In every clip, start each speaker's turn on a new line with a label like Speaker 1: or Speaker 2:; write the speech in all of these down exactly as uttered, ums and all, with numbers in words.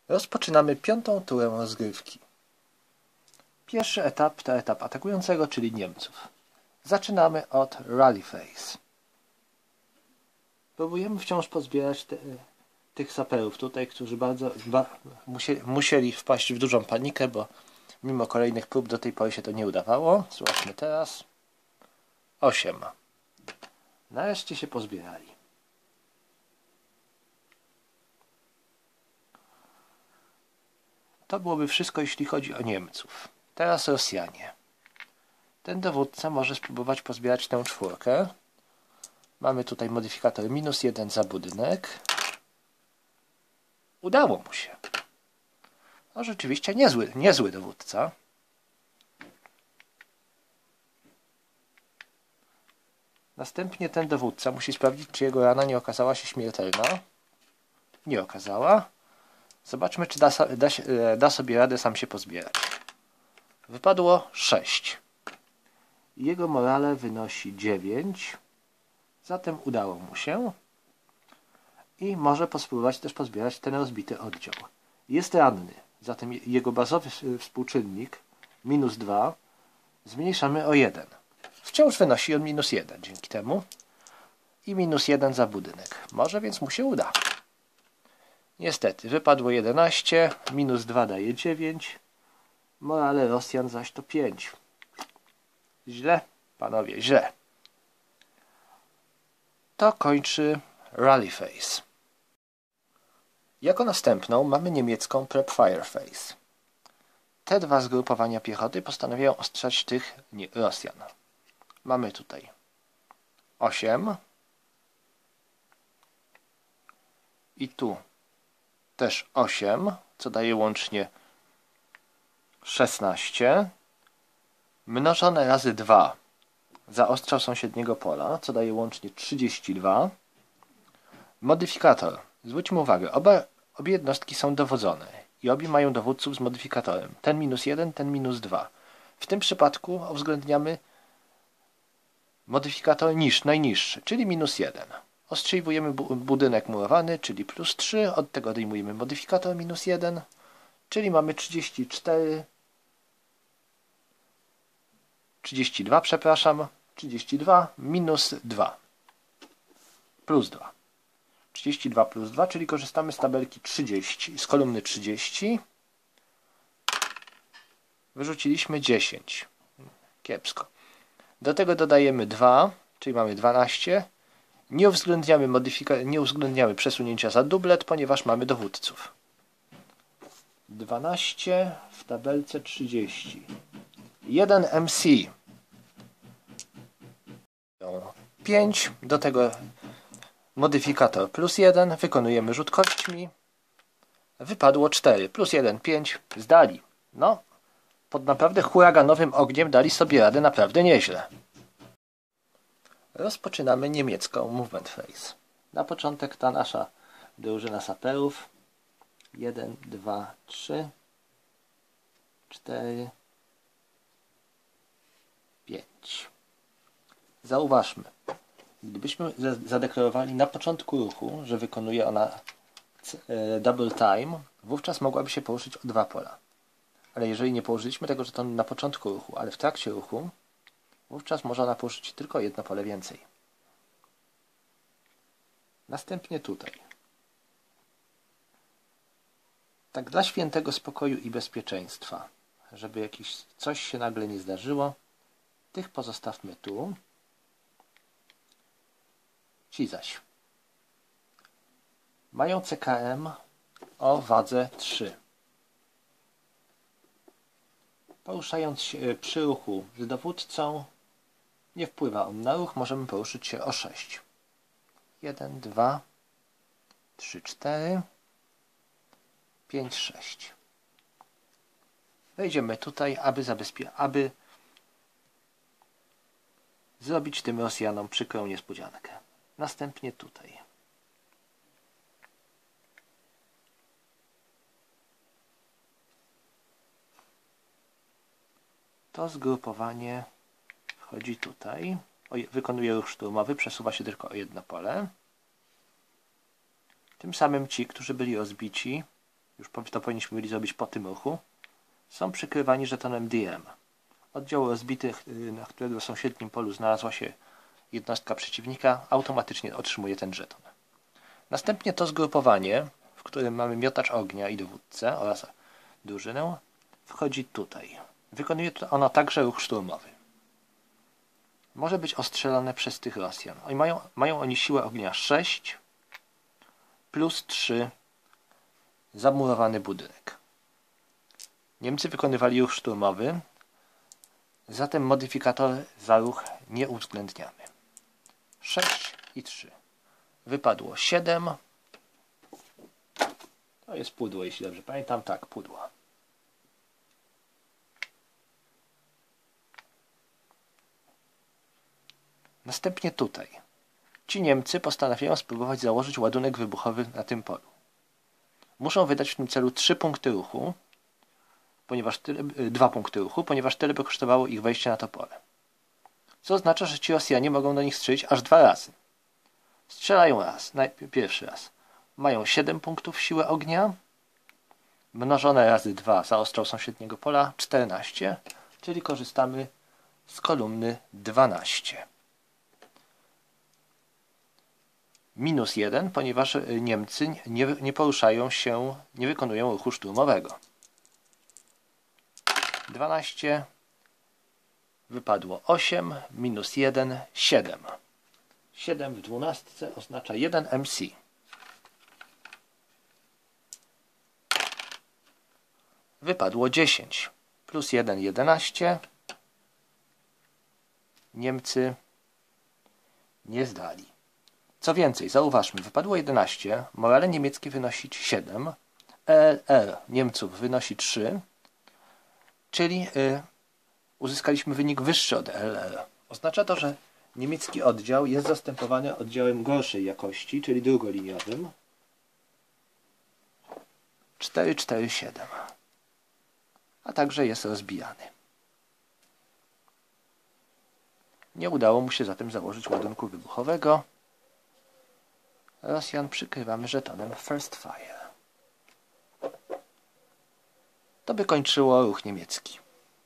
Speaker 1: Rozpoczynamy piątą turę rozgrywki. Pierwszy etap to etap atakującego, czyli Niemców. Zaczynamy od Rally Phase. Próbujemy wciąż pozbierać te, tych saperów tutaj, którzy bardzo ba, musieli, musieli wpaść w dużą panikę, bo mimo kolejnych prób do tej pory się to nie udawało. Zobaczmy teraz. osiem. Nareszcie się pozbierali. To byłoby wszystko, jeśli chodzi o Niemców. Teraz Rosjanie. Ten dowódca może spróbować pozbierać tę czwórkę. Mamy tutaj modyfikator minus jeden za budynek. Udało mu się. No rzeczywiście niezły, niezły dowódca. Następnie ten dowódca musi sprawdzić, czy jego rana nie okazała się śmiertelna. Nie okazała. Zobaczmy, czy da, da, da sobie radę sam się pozbierać. Wypadło sześć. Jego morale wynosi dziewięć. Zatem udało mu się. I może spróbować też pozbierać ten rozbity oddział. Jest ranny. Zatem jego bazowy współczynnik minus dwa zmniejszamy o jeden. Wciąż wynosi on minus jeden dzięki temu. I minus jeden za budynek. Może więc mu się uda. Niestety, wypadło jedenaście, minus dwa daje dziewięć, morale Rosjan zaś to pięć. Źle, panowie, źle. To kończy Rally Phase. Jako następną mamy niemiecką Prep Fire Phase. Te dwa zgrupowania piechoty postanawiają ostrzać tych nie, Rosjan. Mamy tutaj osiem i tu też osiem, co daje łącznie szesnaście, mnożone razy dwa za ostrzał sąsiedniego pola, co daje łącznie trzydzieści dwa. Modyfikator. Zwróćmy uwagę, oba, obie jednostki są dowodzone i obie mają dowódców z modyfikatorem. Ten minus jeden, ten minus dwa. W tym przypadku uwzględniamy modyfikator niż, najniższy, czyli minus jeden. Ostrzeliwujemy bu budynek murowany, czyli plus trzy, od tego odejmujemy modyfikator minus jeden, czyli mamy trzydzieści cztery, trzydzieści dwa, przepraszam, trzydzieści dwa minus dwa, plus dwa. trzydzieści dwa plus dwa, czyli korzystamy z tabelki trzydzieści, z kolumny trzydzieści. Wyrzuciliśmy dziesięć. Kiepsko. Do tego dodajemy dwa, czyli mamy dwanaście. Nie uwzględniamy, modyfika- nie uwzględniamy przesunięcia za dublet, ponieważ mamy dowódców. dwanaście w tabelce trzydzieści. jeden M C. pięć. Do tego modyfikator plus jeden. Wykonujemy rzut kośćmi. Wypadło cztery. Plus jeden, pięć. Zdali. No, pod naprawdę huraganowym ogniem dali sobie radę naprawdę nieźle. Rozpoczynamy niemiecką Movement Phase. Na początek ta nasza drużyna saperów. jeden, dwa, trzy, cztery, pięć. Zauważmy, gdybyśmy zadeklarowali na początku ruchu, że wykonuje ona double time, wówczas mogłaby się poruszyć o dwa pola. Ale jeżeli nie położyliśmy tego żetonu na początku ruchu, ale w trakcie ruchu, wówczas może ona poruszyć tylko jedno pole więcej. Następnie tutaj. Tak dla świętego spokoju i bezpieczeństwa, żeby jakieś coś się nagle nie zdarzyło, tych pozostawmy tu. Ci zaś mają C K M o wadze trzy. Poruszając się przy ruchu z dowódcą, nie wpływa on na ruch, możemy poruszyć się o sześć. jeden, dwa, trzy, cztery, pięć, sześć. Wejdziemy tutaj, aby, zabezpie- aby zrobić tym Rosjanom przykrą niespodziankę. Następnie tutaj. To zgrupowanie wchodzi tutaj, wykonuje ruch szturmowy, przesuwa się tylko o jedno pole. Tym samym ci, którzy byli rozbici, już to powinniśmy byli zrobić po tym ruchu, są przykrywani żetonem D M. Oddział rozbity, na którego sąsiednim polu znalazła się jednostka przeciwnika, automatycznie otrzymuje ten żeton. Następnie to zgrupowanie, w którym mamy miotacz ognia i dowódcę oraz drużynę, wchodzi tutaj. Wykonuje ono także ruch szturmowy. Może być ostrzelane przez tych Rosjan. Oni mają, mają oni siłę ognia sześć plus trzy zamurowany budynek. Niemcy wykonywali ruch szturmowy, zatem modyfikator za ruch nie uwzględniamy. sześć i trzy. Wypadło siedem. To jest pudło, jeśli dobrze pamiętam. Tak, pudło. Następnie tutaj. Ci Niemcy postanawiają spróbować założyć ładunek wybuchowy na tym polu. Muszą wydać w tym celu trzy punkty ruchu, ponieważ tyle, dwa punkty ruchu, ponieważ tyle by kosztowało ich wejście na to pole. Co oznacza, że ci Rosjanie mogą do nich strzelić aż dwa razy. Strzelają raz, pierwszy raz. Mają siedem punktów siły ognia, mnożone razy dwa za ostrzał sąsiedniego pola, czternaście, czyli korzystamy z kolumny dwanaście. Minus jeden, ponieważ Niemcy nie, nie poruszają się, nie wykonują ruchu szturmowego. dwanaście, wypadło osiem, minus jeden, siedem. siedem w dwunastce oznacza jeden M C. Wypadło dziesięć, plus jeden, jedenaście. Niemcy nie zdali. Co więcej, zauważmy, wypadło jedenaście, morale niemieckie wynosi siedem, E L R Niemców wynosi trzy, czyli y, uzyskaliśmy wynik wyższy od E L R. Oznacza to, że niemiecki oddział jest zastępowany oddziałem gorszej jakości, czyli drugoliniowym. cztery, cztery, siedem. A także jest rozbijany. Nie udało mu się zatem założyć ładunku wybuchowego. Rosjan przykrywamy żetonem First Fire. To by kończyło ruch niemiecki.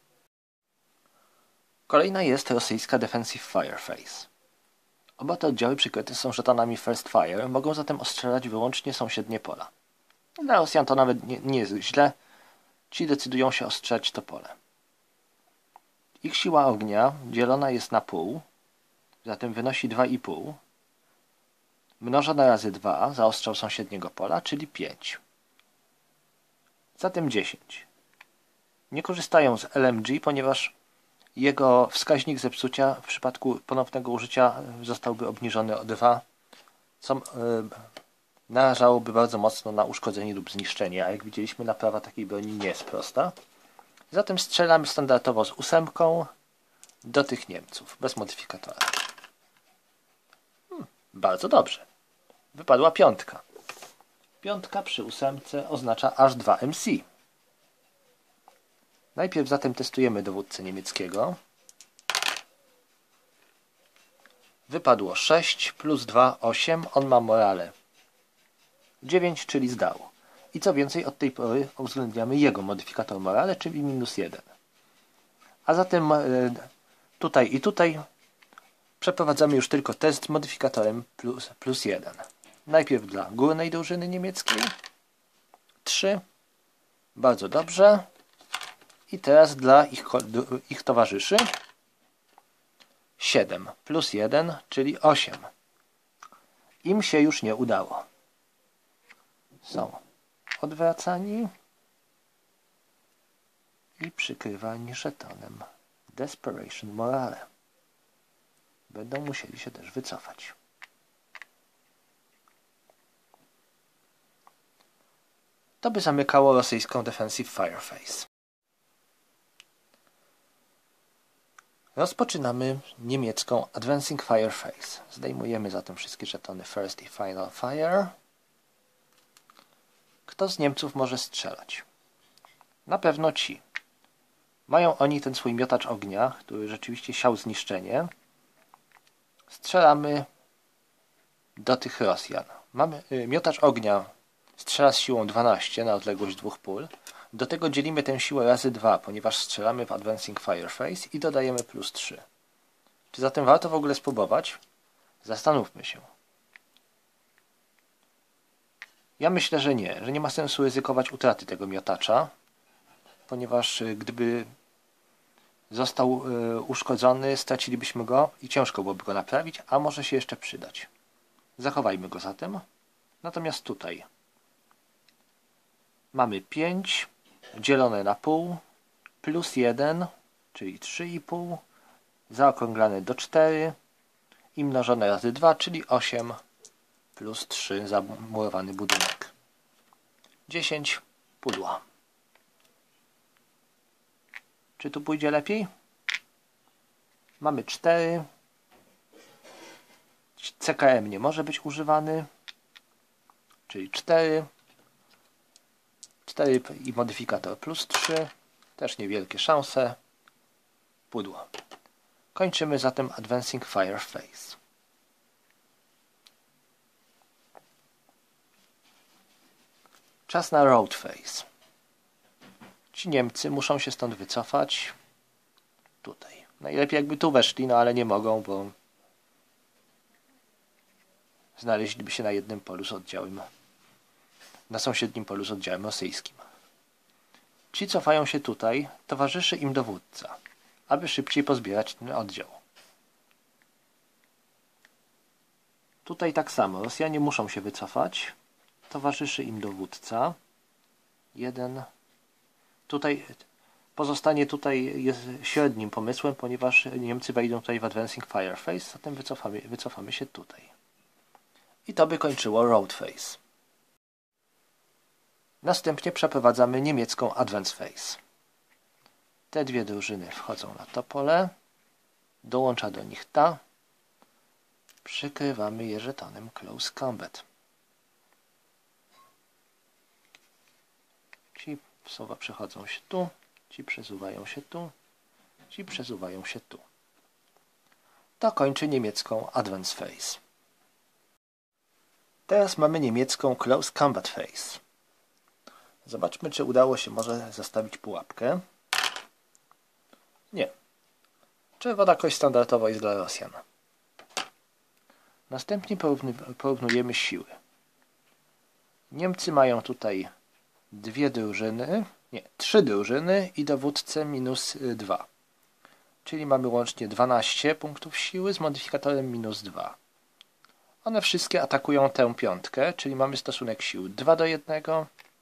Speaker 1: Kolejna jest rosyjska Defensive Fire Phase. Oba te oddziały przykryte są żetonami First Fire, mogą zatem ostrzelać wyłącznie sąsiednie pola. Dla Rosjan to nawet nie, nie jest źle. Ci decydują się ostrzelać to pole. Ich siła ognia dzielona jest na pół, zatem wynosi dwa i pół. Mnożone razy dwa za ostrzał sąsiedniego pola, czyli pięć. Zatem dziesięć. Nie korzystają z L M G, ponieważ jego wskaźnik zepsucia w przypadku ponownego użycia zostałby obniżony o dwa, co yy, narażałoby bardzo mocno na uszkodzenie lub zniszczenie, a jak widzieliśmy, naprawa takiej broni nie jest prosta. Zatem strzelamy standardowo z ósemką do tych Niemców, bez modyfikatora. Hmm, bardzo dobrze. Wypadła piątka. Piątka przy ósemce oznacza aż dwa M C. Najpierw zatem testujemy dowódcę niemieckiego. Wypadło sześć plus dwa, osiem. On ma morale dziewięć, czyli zdał. I co więcej, od tej pory uwzględniamy jego modyfikator morale, czyli minus jeden. A zatem tutaj i tutaj przeprowadzamy już tylko test z modyfikatorem plus, plus jeden. Najpierw dla górnej drużyny niemieckiej. trzy. Bardzo dobrze. I teraz dla ich, ich towarzyszy. siedem plus jeden, czyli osiem. Im się już nie udało. Są odwracani i przykrywani żetonem Desperation Morale. Będą musieli się też wycofać. To by zamykało rosyjską Defensive Fire Phase. Rozpoczynamy niemiecką Advancing Fire Phase. Zdejmujemy zatem wszystkie żetony First i Final Fire. Kto z Niemców może strzelać? Na pewno ci. Mają oni ten swój miotacz ognia, który rzeczywiście siał zniszczenie. Strzelamy do tych Rosjan. Mamy y, miotacz ognia Strzela z siłą dwanaście na odległość dwóch pól. Do tego dzielimy tę siłę razy dwa, ponieważ strzelamy w Advancing Fire Phase i dodajemy plus trzy. Czy zatem warto w ogóle spróbować? Zastanówmy się. Ja myślę, że nie, że nie ma sensu ryzykować utraty tego miotacza, ponieważ gdyby został y, uszkodzony, stracilibyśmy go i ciężko byłoby go naprawić, a może się jeszcze przydać. Zachowajmy go zatem. Natomiast tutaj mamy pięć dzielone na pół plus jeden, czyli trzy i pół, zaokrąglane do cztery i mnożone razy dwa, czyli osiem plus trzy, zamurowany budynek. dziesięć pudła. Czy tu pójdzie lepiej? Mamy cztery. C K M nie może być używany, czyli cztery. cztery i modyfikator plus trzy. Też niewielkie szanse. Pudło. Kończymy zatem Advancing Fire Phase. Czas na Road Phase. Ci Niemcy muszą się stąd wycofać. Tutaj. Najlepiej jakby tu weszli, no ale nie mogą, bo znaleźliby się na jednym polu z oddziałem, na sąsiednim polu z oddziałem rosyjskim. Ci cofają się tutaj, towarzyszy im dowódca, aby szybciej pozbierać ten oddział. Tutaj tak samo, Rosjanie muszą się wycofać, towarzyszy im dowódca. Jeden. Tutaj pozostanie tutaj jest średnim pomysłem, ponieważ Niemcy wejdą tutaj w Advancing Fire Phase, zatem wycofamy, wycofamy się tutaj. I to by kończyło Road Phase. Następnie przeprowadzamy niemiecką Advance Phase. Te dwie drużyny wchodzą na to pole, dołącza do nich ta, przykrywamy je żetonem Close Combat. Ci słowa przechodzą się tu, ci przesuwają się tu, ci przesuwają się tu. To kończy niemiecką Advance Phase. Teraz mamy niemiecką Close Combat Phase. Zobaczmy, czy udało się może zastawić pułapkę. Nie. Czerwona kość standardowa jest dla Rosjan. Następnie porównujemy siły. Niemcy mają tutaj dwie drużyny, nie, trzy drużyny i dowódcę minus dwa. Czyli mamy łącznie dwanaście punktów siły z modyfikatorem minus dwa. One wszystkie atakują tę piątkę, czyli mamy stosunek sił dwa do jednego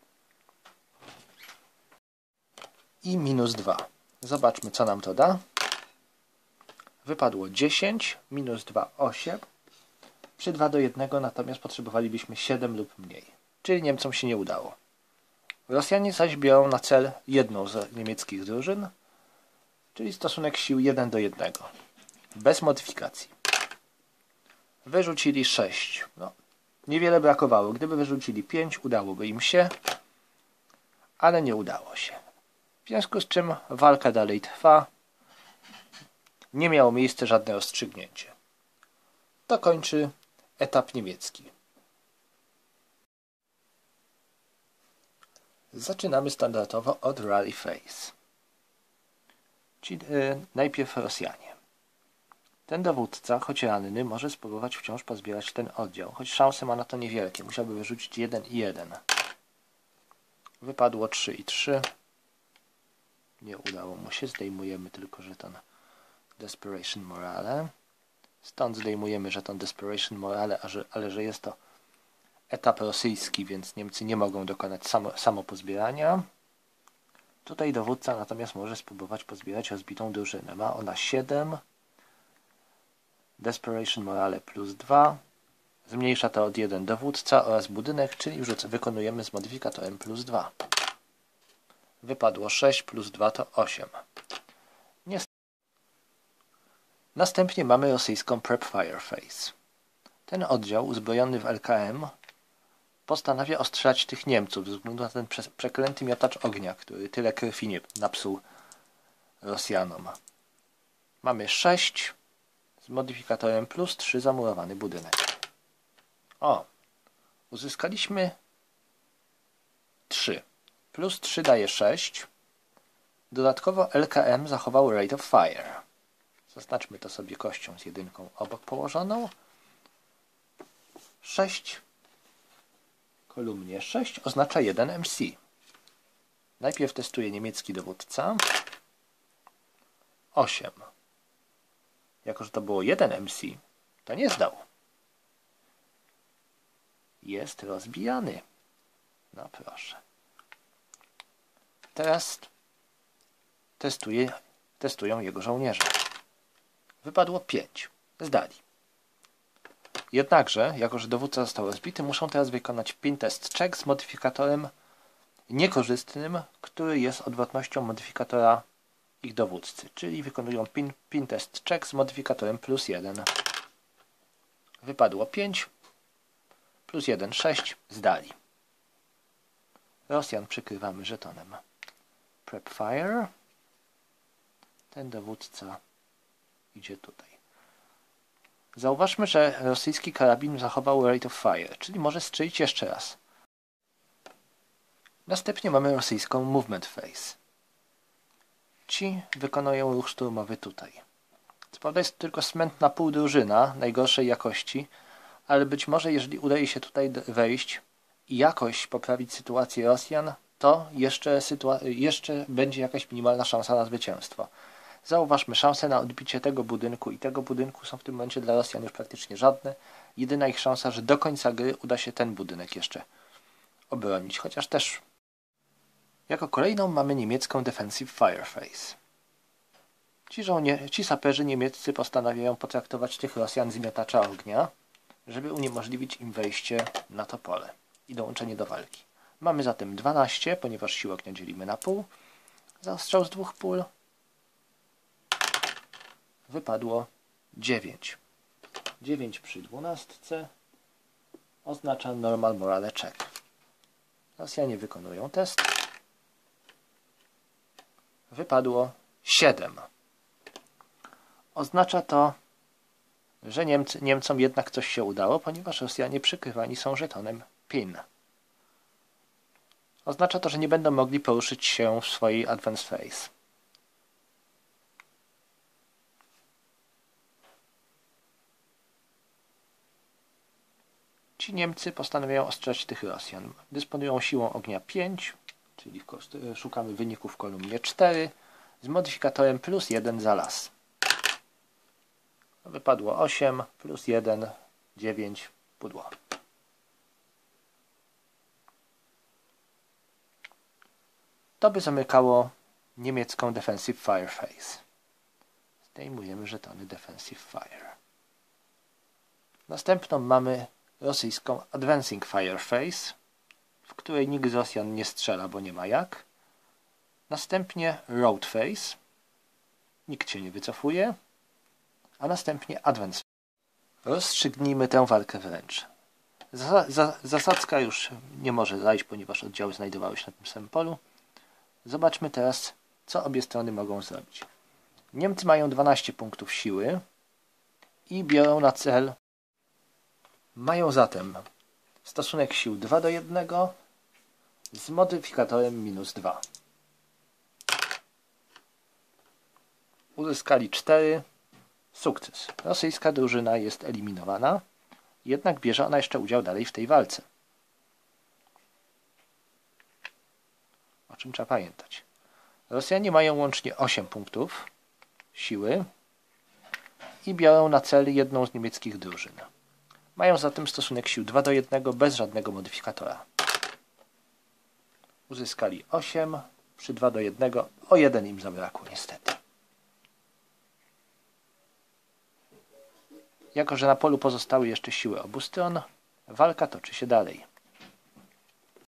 Speaker 1: i minus dwa. Zobaczmy, co nam to da. Wypadło dziesięć, minus dwa, osiem. Przy dwa do jednego natomiast potrzebowalibyśmy siedem lub mniej. Czyli Niemcom się nie udało. Rosjanie zaś biorą na cel jedną z niemieckich drużyn, czyli stosunek sił jeden do jednego. Bez modyfikacji. Wyrzucili sześć. No, niewiele brakowało. Gdyby wyrzucili pięć, udałoby im się, ale nie udało się. W związku z czym walka dalej trwa. Nie miało miejsca żadne rozstrzygnięcie. To kończy etap niemiecki. Zaczynamy standardowo od Rally Phase. Czyli yy, najpierw Rosjanie. Ten dowódca, choć ranny, może spróbować wciąż pozbierać ten oddział, choć szanse ma na to niewielkie. Musiałby wyrzucić jeden i jeden. Wypadło trzy i trzy. Nie udało mu się. Zdejmujemy tylko żeton Desperation Morale. Stąd zdejmujemy żeton Desperation Morale, ale że jest to etap rosyjski, więc Niemcy nie mogą dokonać samo, samopozbierania. Tutaj dowódca natomiast może spróbować pozbierać rozbitą drużynę. Ma ona siedem. Desperation Morale plus dwa. Zmniejsza to od jeden dowódca oraz budynek, czyli już wykonujemy z modyfikatorem plus dwa. Wypadło sześć plus dwa to osiem. Niestety. Następnie mamy rosyjską Prep Fire Phase. Ten oddział uzbrojony w L K M postanawia ostrzelać tych Niemców ze względu na ten przeklęty miotacz ognia, który tyle krwi nie napsuł Rosjanom. Mamy sześć z modyfikatorem plus trzy zamurowany budynek. O! Uzyskaliśmy Plus trzy daje sześć. Dodatkowo L K M zachował Rate of Fire. Zaznaczmy to sobie kością z jedynką obok położoną. sześć. Kolumnie sześć oznacza jeden M C. Najpierw testuje niemiecki dowódca. osiem. Jako że to było jeden M C, to nie zdał. Jest rozbijany. No proszę. Teraz testuje, testują jego żołnierze. Wypadło pięć. Zdali. Jednakże, jako że dowódca został rozbity, muszą teraz wykonać pin test check z modyfikatorem niekorzystnym, który jest odwrotnością modyfikatora ich dowódcy. Czyli wykonują pin, pin test check z modyfikatorem plus jeden. Wypadło pięć. Plus jeden, sześć. Zdali. Rosjan przykrywamy żetonem Prep Fire. Ten dowódca idzie tutaj. Zauważmy, że rosyjski karabin zachował Rate of Fire, czyli może strzelić jeszcze raz. Następnie mamy rosyjską Movement Phase. Ci wykonują ruch szturmowy tutaj. Co prawda jest to tylko smętna półdrużyna najgorszej jakości, ale być może jeżeli udaje się tutaj wejść i jakoś poprawić sytuację Rosjan, to jeszcze, jeszcze będzie jakaś minimalna szansa na zwycięstwo. Zauważmy, szanse na odbicie tego budynku i tego budynku są w tym momencie dla Rosjan już praktycznie żadne. Jedyna ich szansa, że do końca gry uda się ten budynek jeszcze obronić, chociaż też. Jako kolejną mamy niemiecką Defensive Fire Phase. Ci, żołnie, ci saperzy niemieccy postanawiają potraktować tych Rosjan z miotacza ognia, żeby uniemożliwić im wejście na to pole i dołączenie do walki. Mamy zatem dwanaście, ponieważ siłę ognia dzielimy na pół. Za ostrzał z dwóch pól wypadło dziewięć. dziewięć przy dwunastce oznacza normal morale check. Rosjanie wykonują test. Wypadło siedem. Oznacza to, że Niemcy, Niemcom jednak coś się udało, ponieważ Rosjanie przykrywani są żetonem pin. Oznacza to, że nie będą mogli poruszyć się w swojej advance phase. Ci Niemcy postanawiają ostrzec tych Rosjan. Dysponują siłą ognia pięć, czyli szukamy wyniku w kolumnie cztery, z modyfikatorem plus jeden za las. Wypadło osiem, plus jeden, dziewięć, pudło. To by zamykało niemiecką Defensive Fire Phase. Zdejmujemy żetony Defensive Fire. Następną mamy rosyjską Advancing Fire Phase, w której nikt z Rosjan nie strzela, bo nie ma jak. Następnie Road Phase. Nikt się nie wycofuje. A następnie Advance. Rozstrzygnijmy tę walkę wręcz. Zasadzka już nie może zajść, ponieważ oddziały znajdowały się na tym samym polu. Zobaczmy teraz, co obie strony mogą zrobić. Niemcy mają dwanaście punktów siły i biorą na cel. Mają zatem stosunek sił dwa do jednego z modyfikatorem minus dwa. Uzyskali cztery. Sukces. Rosyjska drużyna jest eliminowana, jednak bierze ona jeszcze udział dalej w tej walce. O czym trzeba pamiętać. Rosjanie mają łącznie osiem punktów siły i biorą na cel jedną z niemieckich drużyn. Mają zatem stosunek sił dwa do jednego bez żadnego modyfikatora. Uzyskali osiem, przy dwa do jednego o jeden im zabrakło niestety. Jako że na polu pozostały jeszcze siły obu stron, walka toczy się dalej.